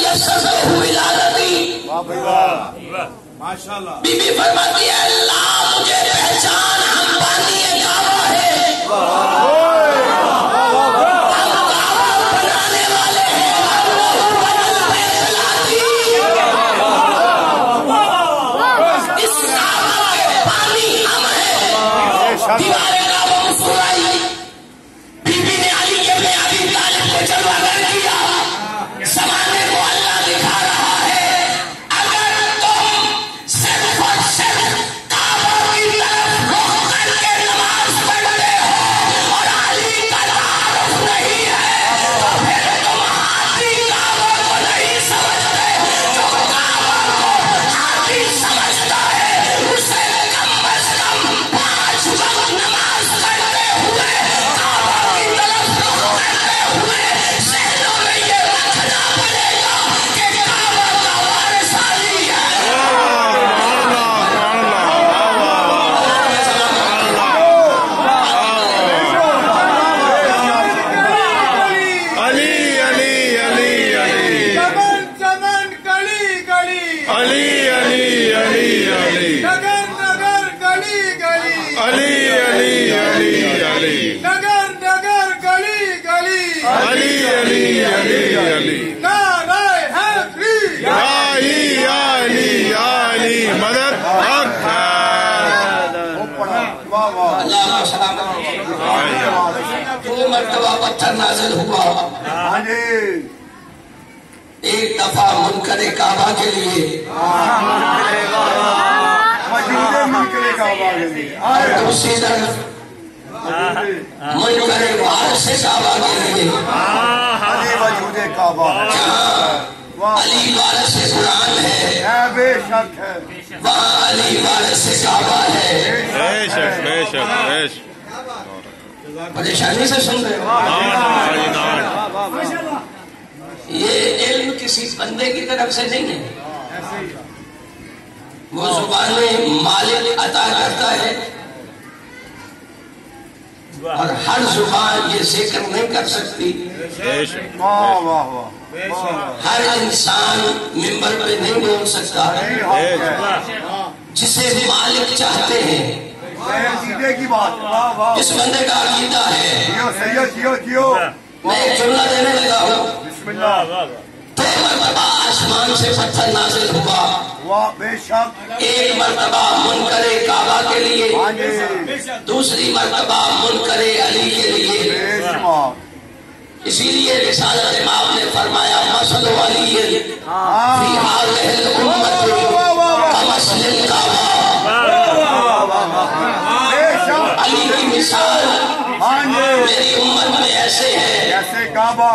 ماشاءاللہ be be فرماتی ہے اللہ مجھے پہچان ہم بانی کعبہ ہے، بنانے والے ہیں، اس کعبہ کے بانی ہم ہیں۔ دیوارے کعبہ مسکرائی، بی بی نے علی ابن ابی طالب کو جلوہ گر کیا، زمانے کو اللہ دکھا رہا ہے اگر تم صرف اور صرف کعبہ کی طرف رخ کر کے نماز پڑھتے ہو اور علی کا تعارف نہیں ہے تو پھر تم ہاتھی کعبہ کو نہیں سمجھتے، جو کعبہ کو ہاتھی سمجھتا ہے اسے کم از کم 5 وقت نماز پڑھتے ہوئے کعبہ کی طرف رخ کرتے ہوئے ذہنوں میں یہ رکھنا پڑے گا کہ کعبہ کا وارث علی ہے۔ علی علی علی علی چمن چمن گلی گلی علی علی علی علی نگر نگر گلی گلی علی علی علی علی نگر نگر گلی گلی علی علی علی علی نعرہ حیدری یا علی یا علی یا علی مدد حق ہے۔ اللہ کا سلام دو مرتبہ پتھر نازل ہوا، ایک دفعہ منکر کعبہ کے لیے اور دوسری طرف منکر وارث کعبہ کے لیے، جہاں علی وارث قرآن ہے بے شک ہے وہاں علی وارث کعبہ ہے۔ بے شک بے شک بے شک پریشانی سے سن رہے ہو؟ یہ علم کسی بندے کی طرف سے نہیں ہے، وہ زبان مالک عطا کرتا ہے اور ہر زبان یہ ذکر نہیں کر سکتی، بے شک ہر انسان ممبر پہ نہیں بول سکتا، جسے مالک چاہتے ہیں کی بات اس بندے کا عقیدہ ہے۔ کیوں میں ایک جملہ دینے لگا ہوں، بسم اللہ 2 مرتبہ آسمان سے پتھر نازل ہوا، واہ بے شک ایک مرتبہ منکر کعبہ کے لیے، دوسری مرتبہ منکر علی کے لیے۔ اسی لیے رسالت امام نے فرمایا مثل علی فی هذه الامت کمثل الکعبہ، علی کی مثال میری امت میں ایسے ہے جیسے کعبہ،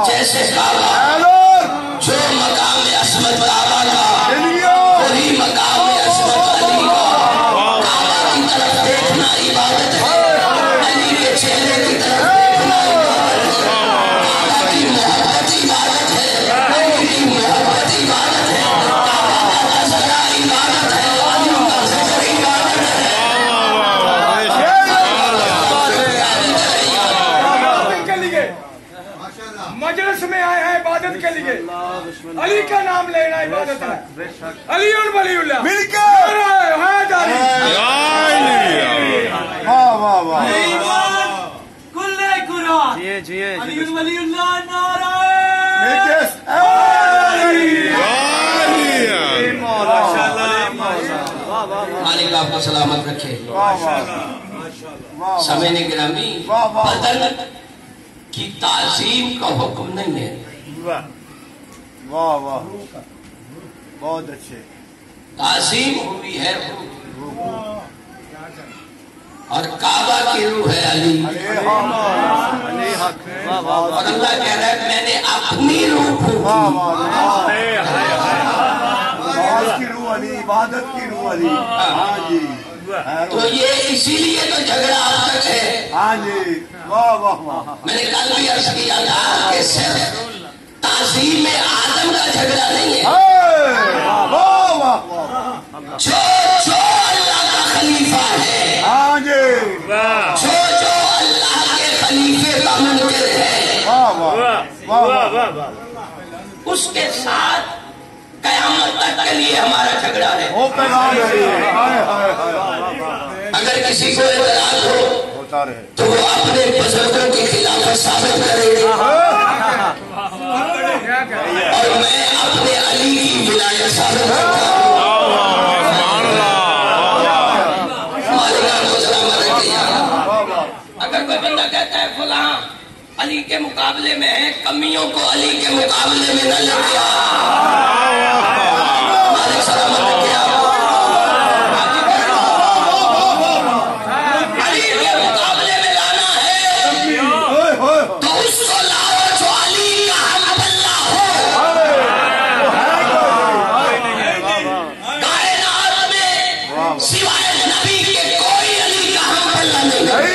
جو مقام عصمت کعبہ کا وہی مقام عصمت علی کا۔ کعبہ کی طرف دیکھنا عبادت ہے، علی کے چہرے کی طرف دیکھنا عبادت ہے، کعبہ کی محبت عبادت ہے، علی کی محبت عبادت ہے، کعبہ کا نظرہ عبادت ہے، علی کا ذکر عبادت ہے۔ مجلس میں آئے ہیں عبادت کے لیے، علی کا نام لینا عبادت ہے، علی ولی اللہ مل کے کل قرآن علی ولی اللہ نعرہ مالک آپ کو سلامت رکھے۔ سامعین گرامی، بدن کی تعظیم کا حکم نہیں ہے، واہ واہ بہت اچھے تعظیم ہوئی ہے اور کعبہ کی روح ہے علی، اور اللہ کہہ رہا ہے میں نے اپنی روح پھونکی۔ کی روح علی، عبادت کی روح علی، ہاں جی تو یہ اسی لیے تو جھگڑا اب تک ہے۔ ہاں جی واہ واہ واہ میں نے کل بھی عرض کیا تھا کہ صرف تعظیم آدم کا جھگڑا نہیں ہے، واہ واہ جو اللہ کا خلیفہ ہے، ہاں جی جو اللہ کے خلیفے کا منکر ہے، واہ واہ واہ واہ اس کے ساتھ قیامت تک کے لیے ہمارا جھگڑا ہے. وہ پیغام ہے. اگر کسی کو اعتراض ہو تو وہ اپنے بزرگوں کی خلافت ثابت کرے اور میں اپنے علی کی ولایت ثابت کرتا ہوں. اگر کوئی بندہ کہتا ہے فلاں علی کے مقابلے میں ہے، کمیوں کو علی کے مقابلے میں نہ لے مالک سلامت کیا علی کے مقابلے میں لانا ہے تو اس کو لاؤ جو علی کا حمد اللہ ہو. کائنات میں سوائے نبی کے کوئی علی کا حمد اللہ نہیں.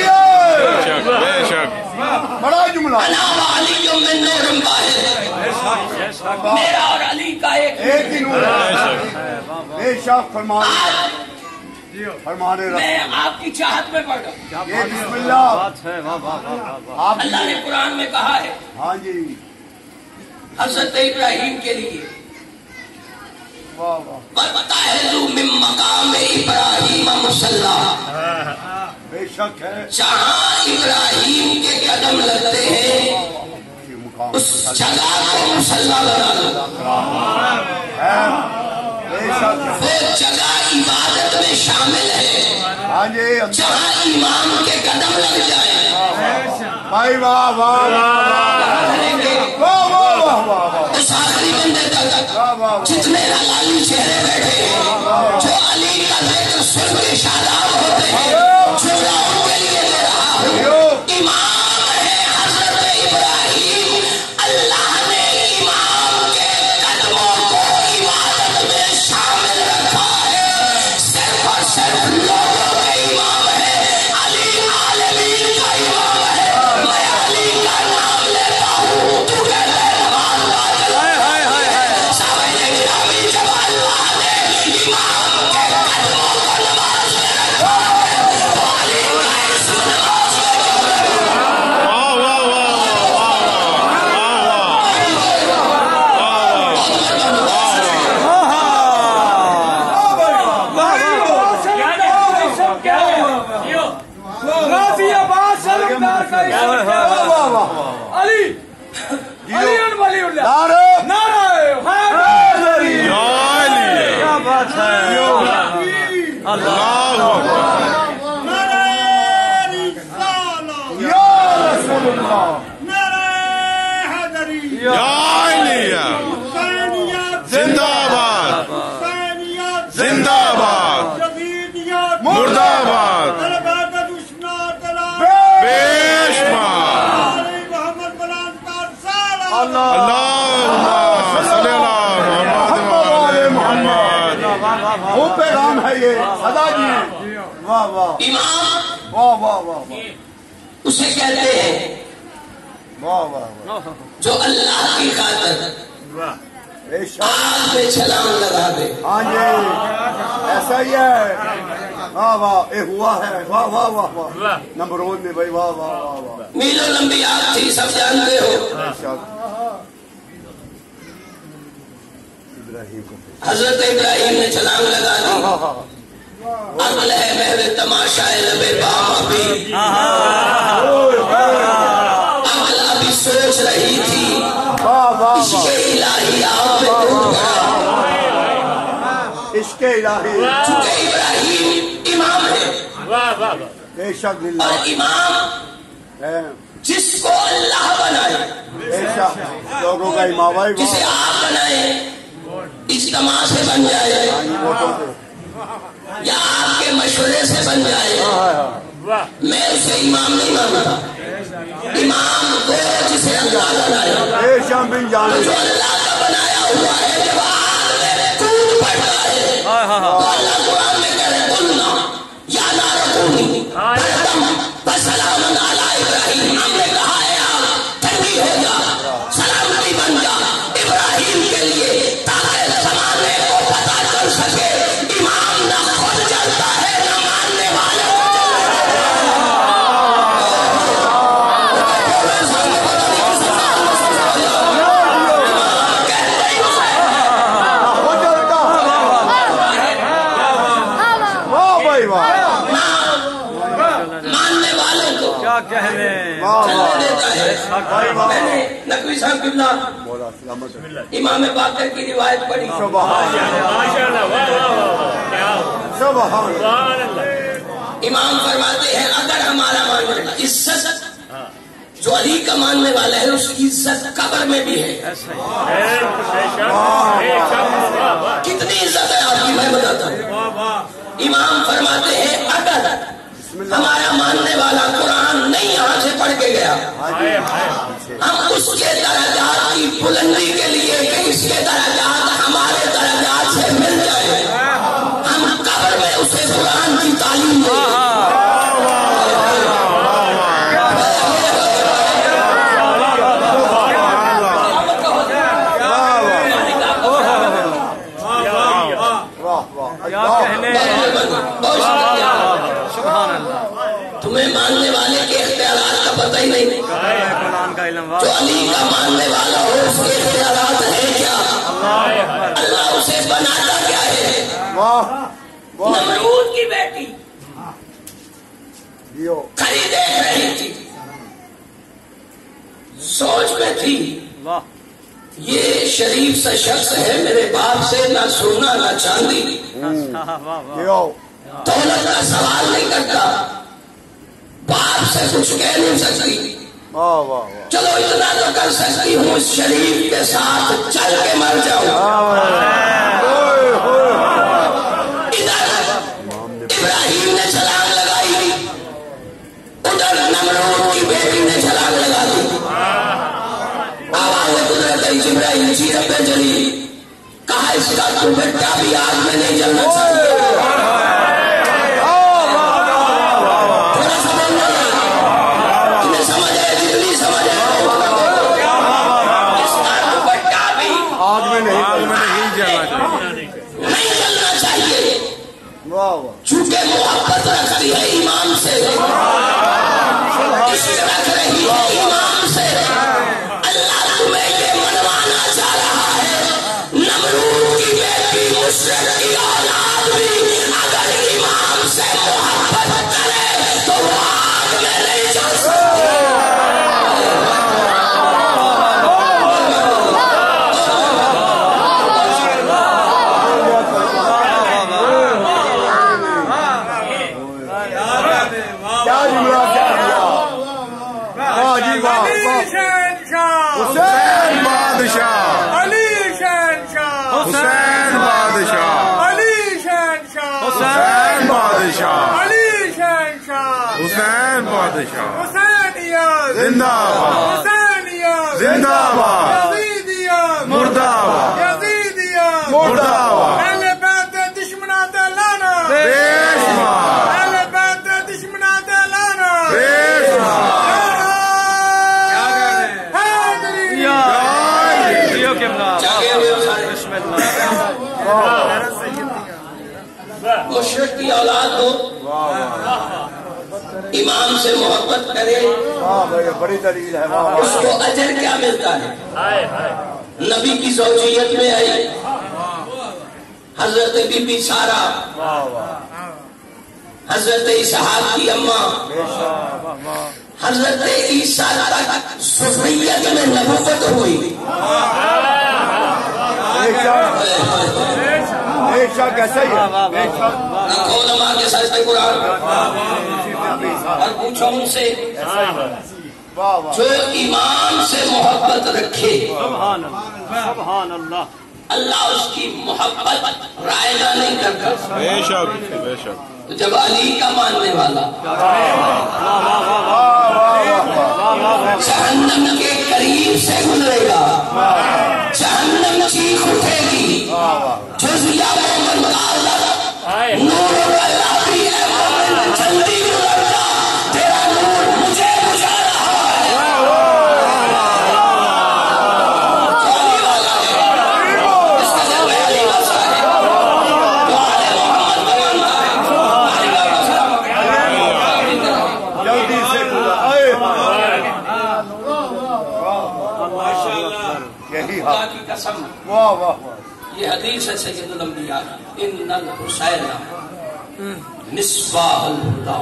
بڑا جملہ. علی من نور واحد، میرا اور علی کا ایک ہی نور ہے. بے شک فرمانے میں آپ کی چاہت میں پڑھ رہا ہوں. یہ بسم اللہ آپ اللہ نے قرآن میں کہا ہے ہاں جی حضرت ابراہیم کے لیے وَاتَّخِذُوا مِن مَّقَامِ إِبْرَاهِيمَ مُصَلًّى، بے شک ہے. جہاں ابراہیم کے قدم لگتے ہیں اس جگہ کو مصلی بنا دو. بے شک وہ جگہ عبادت میں شامل ہے ہاں جی. جہاں امام کے قدم لگ جائے. بھائی واہ واہ واہ واہ واہ واہ. اس آخری بندے تک جتنے حلالی چہرے بیٹھے ہیں جو علی کا ذکر سن کے شاداب ہوتے ہیں، جملہ ان کے لیے لے رہا ہوں. امام ہے حضرت ابراہیم، اللہ نے امام کے قدموں کو عبادت میں شامل رکھا ہے. صرف اور صرف لوگوں کا امام ہے، علی عالمین کا امام ہے. میں علی کا نام لیتا ہوں تو کہتا ہے نماز باطل ہے. سامنے گرامی جب اللہ نے امام کے قدموں کو نماز میں رکھا ہے تو علی کا اسم نماز میں غازی عباس سلمدار کا اسم علی علی ولی اللہ. نعرہ حیدری. کیا بات ہے. اللہ یا رسول اللہ. زندہ باد زندہ باد مردہ باد وہ پیغام ہے یہ ادا جی. واہ واہ امام واہ واہ واہ اسے کہتے ہیں واہ واہ. جو اللہ کی خاطر بے شک آگ میں چھلانگ لگا دے. ہاں جی ایسا ہی ہے. واہ واہ یہ ہوا ہے. واہ واہ واہ واہ. نمبر 1 میں بھائی واہ واہ واہ واہ. میلوں لمبی آگ تھی سب جانتے ہو. بے شک ابراہیم کو حضرت ابراہیم نے چھلانگ لگا دی. عقل ہے محو تماشا لب بام ابھی. عقل ابھی سوچ رہی تھی واہ واہ عشق واہ. الہی آپ پہ ٹوٹ گیا. عشق الہی چونکہ ابراہیم امام ہے بے شک اور اللہ امام ہے. جس کو اللہ بنائے، بے شک لوگوں کا امام ہے. جسے آپ بنائے اجتماع سے بن جائے یا آپ کے مشورے سے بن جائے، میں اسے امام نہیں مانتا. امام کو جسے اللہ بنایا، بے شک بن جانے جو اللہ کا بنایا ہوا ہے جب آگ میں کود پڑتا ہے تو اللہ قرآن میں کہہ رہے قلنا یا نار کونی بسلام علی ابراہیم. ہم نے کہا ہے آگ ٹھنڈی ہو جا، سلامتی بن جا ابراہیم کے لیے، تاکہ زمانے کو پتا چل سکے امام نہ خود جلتا ہے نہ ماننے والے کو جلتا ہے. میں نے نقوی صاحب قبلہ مولا سلامت امام باقر کی روایت پڑھی. سبحان اللہ. امام فرماتے ہیں اگر ہمارا ماننے والا عزت جو علی کا ماننے والا ہے اس کی عزت قبر میں بھی ہے. کتنی عزت ہے آپ کی میں بتاتا ہوں. امام فرماتے ہیں اگر ہمارا ماننے والا قرآن نہیں یہاں سے پڑھ کے گیا ہم اس کے درجات کی بلندی کے لیے کہ اس کے درجات ہمارے درجات سے مل جائے ہم قبر میں اسے قرآن کی تعلیم دیں. تمہیں ماننے والے کے اختیارات کا پتہ ہی نہیں جو علی کا ماننے والا ہو اس کے اختیارات ہیں کیا اللہ اسے بناتا کیا ہے. نمرود کی بیٹی کھڑی دیکھ رہی تھی سوچ میں تھی یہ شریف سا شخص ہے میرے باپ سے نہ سونا نہ چاندی دولت کا سوال نہیں کرتا باپ سے کچھ کہہ نہیں سکتی چلو اتنا تو کر سکتی ہوں اس شریف کے ساتھ چل کے مر جاؤں. ادھر ابراہیم نے چھلانگ لگائی ادھر نمرود کی بیٹی نے چھلانگ لگا دی. آواز قدرت جبرائیل سیرت پہ چلی کہا اس کا تو بیٹا بھی آگ میں نہیں جلنا چاہیے. نہیں جلنا چاہیے چونکہ محبت رکھتی ہے امام سے رکھ رہی ہے امام سے. اللہ تمہیں یہ منوانا چاہ رہا ہے نمرود کی بیٹی مشرک کی اولاد بھی اگر امام سے محبت کرے تو وہ آگ میں نہیں جل سکتی. حسین بادشاہ علی شہنشاہ حسین بادشاہ علی شہنشاہ حسین بادشاہ علی شہنشاہ حسین بادشاہ حسینیت زندہ باد حسینیت زندہ باد یزیدیت مردہ باد یزیدیت مردہ باد اہل بیت دشمنات لانا بیشمار اہل بیت دشمنات لانا بیشمار مشرک کی اولاد ہو امام سے محبت کرے بڑی دلیل ہے. اس کو اجر کیا ملتا ہے. نبی کی زوجیت میں آئی حضرت بی بی سارا حضرت اسحاق کی اماں حضرت عیسیٰ تک ذریت میں نبوت ہوئی. ایک شاہ کیسا ہی ہے علماء کے ساتھ قرآن اور پوچھو ان سے جو امام سے محبت رکھے سبحان اللہ اللہ اس کی محبت رائگاں نہیں کرتا. بے شک بے شک. جب علی کا ماننے والا جہنم کے قریب سے گزرے گا جہنم چیخ اٹھے گی جزیہ مومن کا اللہ نور اللہ بھی ہے مومن جلدی گزرتا تیرا نور مجھے بجھا رہا ہے. علی والا ہے اس کا جب علی والا ہے وہ آل محمد بنانا ہے علی والا جلدی سے یہی خدا کی قسم واہ واہ واہ. یہ حدیث ہے سید الانبیاء ان الحسین مصباح الہدی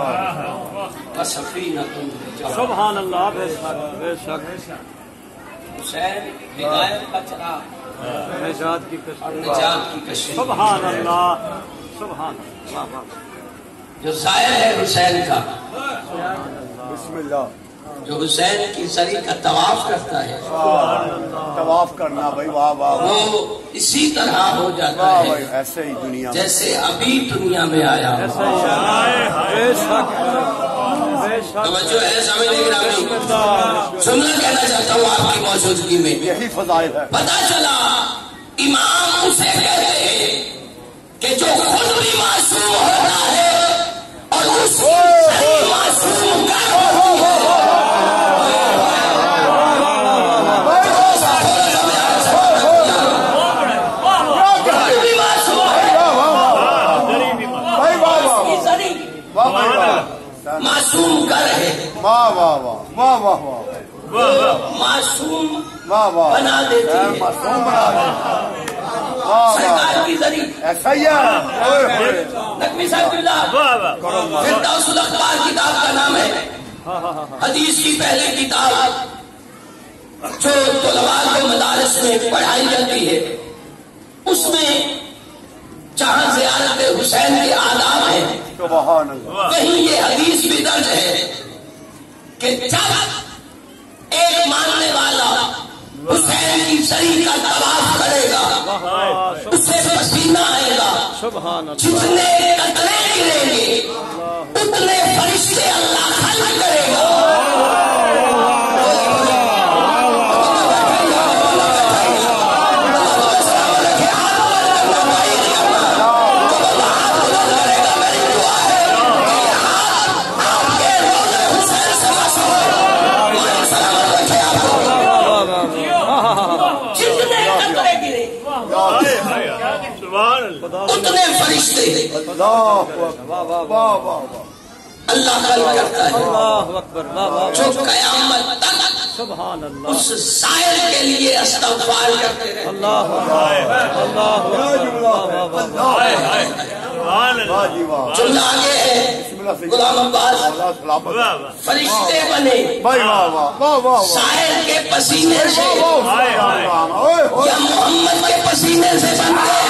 وسفینۃ النجاۃ. سبحان اللہ. بے شک بے شک. حسین ہدایت کا چراغ نجات کی اور کشتی. نجات کی کشتی. سبحان اللہ. سبحان اللہ. جو زائر ہے حسین کا، بسم اللہ. جو حسین کی زری کا طواف کرتا ہے، طواف کرنا بھائی. واہ واہ واہ. وہ اسی طرح ہو جاتا واہ ہے بھائی ایسے ہی دنیا میں. جیسے ابھی دنیا میں آیا. بے شک بے شک. توجہ ہے سامنے گرامی. جملہ کہنا چاہتا ہوں آپ کی موجودگی میں. یہی فضائل ہے. پتا چلا امام اسے کہتے ہیں کہ جو خود بھی معصوم ہوتا ہے اور اس کی معصوم کا معصوم کر ہے. واہ واہ واہ واہ واہ واہ معصوم واہ واہ. بنا دیتی ہے. معصوم بنا دے. واہ واہ. سرکار کی ذریع ایسا ہی ہے. نقوی صاحب اللہ فردوس الاخبار کتاب کا نام ہے. حدیث کی پہلی کتاب جو طلباء کے مدارس میں پڑھائی جاتی ہے، اس میں جہاں زیارت حسین کے آداب ہیں، سبحان اللہ. کہیں یہ حدیث بھی درج ہے کہ جب ایک ماننے والا حسین کی زری کا طواف کرے گا، اسے پسینہ آئے گا، سبحان اللہ. جتنے قطرے گریں گے اتنے فرشتے اللہ خلق کرے گا. اتنے فرشتے اللہ خلق کرتا ہے. اللہ اکبر. واہ واہ. جو قیامت تک سبحان اللہ. اس سائر کے لیے استغفار کرتے رہے. اللہ اللہ. جملہ آگے ہے غلام عباس. فرشتے بنے بھائی واہ واہ واہ واہ. سائر کے پسینے سے یا محمد کے پسینے سے بنتے ہیں.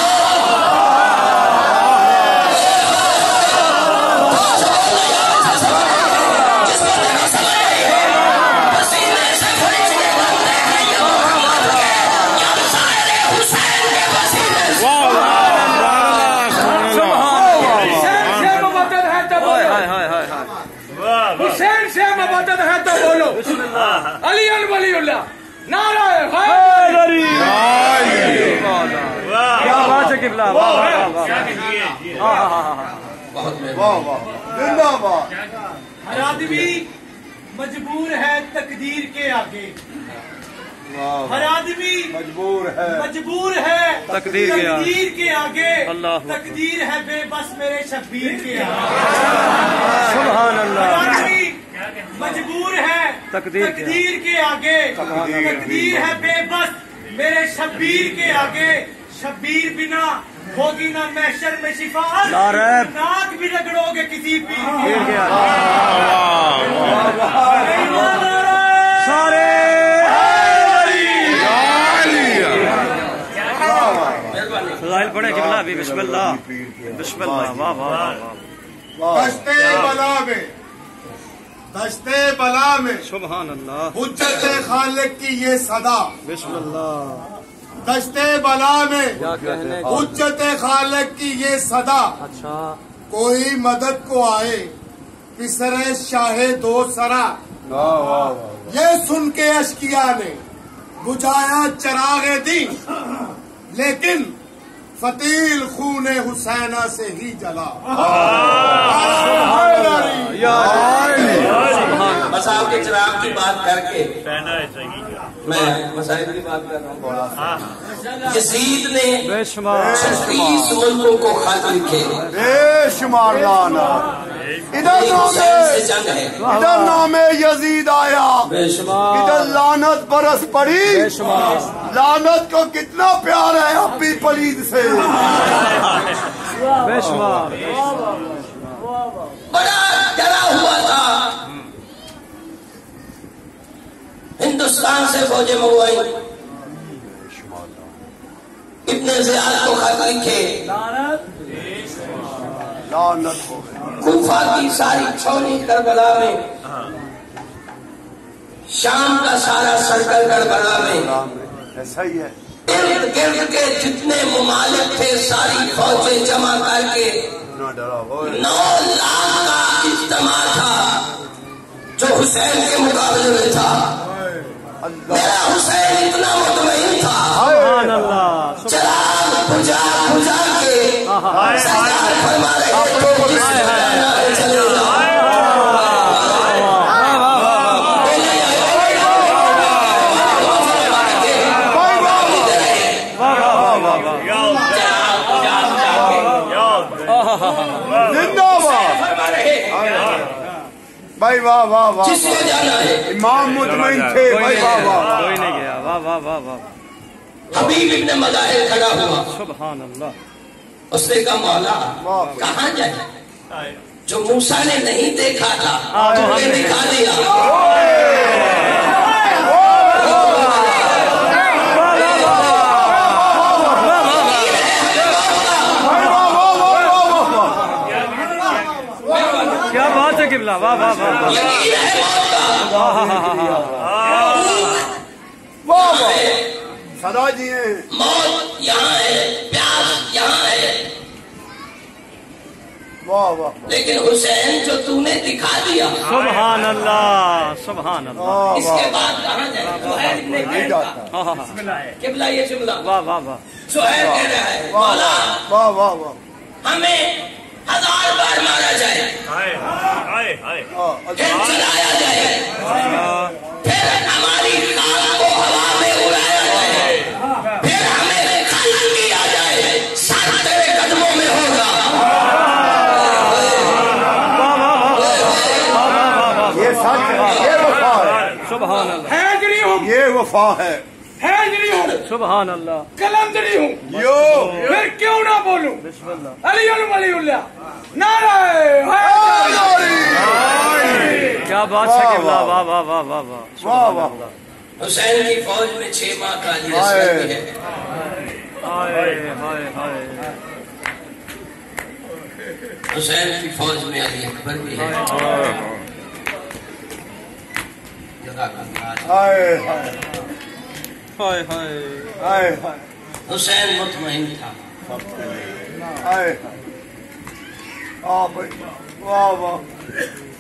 حسین سے مبادت ہے تو بولو علی ولی اللہ. نعرہ حیدری. کیا بات ہے قبلہ. واہ واہ واہ. واہ واہ. زندہ باد. ہر آدمی مجبور ہے تقدیر کے آگے. ہر آدمی مجبور ہے تقدیر کے آگے. اللہ تقدیر ہے بے بس میرے شبیر کے آگے. سبحان ہر اللہ. آدمی مجبور ہے تقدیر کے آگے. تقدیر ہے بے بس میرے شبیر کے آگے. شبیر بنا ہوگی نہ محشر میں شفاعت. ناک بھی رگڑو گے کسی پیر کے سارے فضائل پڑھے قبلہ بھی. بسم اللہ بسم اللہ. واہ واہ. دشتے بلا میں سبحان اللہ. حجت خالق کی یہ صدا. بسم اللہ. دشتے بلا میں کیا کہنے. حجت خالق کی یہ صدا. اچھا. کوئی مدد کو آئے پسرے شاہ دو سرا. یہ سن کے اشکیا نے بجھایا چراغ دین، لیکن فتیل خون حسینہ سے ہی جلا. بس آپ کے چراغ کی بات کر کے میں مسائل کی بات کر رہا ہوں. یزید نے بے شمار 36 ملکوں کو خط لکھے. بے شمار لانا. ادھر حسین سے جنگ ہے. ادھر نام یزید آیا. بے شمار ادھر لعنت برس پڑی. بے شمار. لعنت کو کتنا پیار ہے اب بھی پلید سے. بے شمار. ہندوستان سے فوجیں منگوائی. ابن زیاد کو خط لکھے. لعنت ہو گئی. کوفہ کی ساری چھونی کربلا میں، شام کا سارا سرکل کربلا میں، ایسا ہی ہے. ارد گرد کے جتنے ممالک تھے ساری فوجیں جمع کر کے 9 لاکھ کا اجتماع تھا جو حسین کے مقابلے میں تھا. میرا حسین اتنا مطمئن تھا، سبحان اللہ. چراغ بجھا بجھا کے سرکار فرما رہے تھے جس کو جانا ہے چلے جاؤ. زندہ باد بھائی. واہ واہ واہ. جس کو جانا ہے. امام مطمئن تھے بھائی. واہ واہ. کوئی نہیں گیا. واہ واہ واہ واہ. حبیب ابن مظاہر کھڑا ہوا. سبحان اللہ. اس نے کہا مولا کہاں جائے؟ جو موسیٰ نے نہیں دیکھا تھا تمہیں دکھا دیا. کیا بات ہے قبلہ. واہ واہ واہ. یقین ہے موت کا. واہ واہ. صدا جی ہیں. موت یہاں ہے، پیاس یہاں ہے، واہ واہ. لیکن حسین جو تو نے دکھا دیا سبحان اللہ. سبحان اللہ. واہ اس کے بعد کہاں جائے؟ سہیل ابن نہیں قیس. جاتا. ہاں ہاں ہاں. قبلہ یہ جملہ واہ واہ واہ. سہیل کہہ رہا ہے مولا واہ واہ واہ. ہمیں 1000 بار مارا جائے، پھر چلایا جائے، پھر ہماری خاک کو ہوا میں اڑایا جائے، پھر ہمیں قتل کیا جائے، سر تیرے قدموں میں ہوگا. یہ سچ ہے. یہ وفا ہے. سبحان اللہ. حیدری ہوں، یہ وفا ہے. حیدری ہوں، سبحان اللہ. کلندری ہوں، یو پھر کیوں نہ بولوں بسم اللہ. علی ولی اللہ. نعرہ حیدری. کیا بات ہے قبلہ. واہ واہ واہ واہ واہ. واہ سبحان واہ. اللہ. حسین کی فوج میں 6 ماہ کا علی اصغر بھی ہے. ہائے ہائے ہائے. حسین کی فوج میں علی اکبر بھی ہے. ہائے ہائے ہائے ہائے. ہائے ہائے. حسین مطمئن تھا. ہائے ہائے. واہ بھائی. واہ واہ.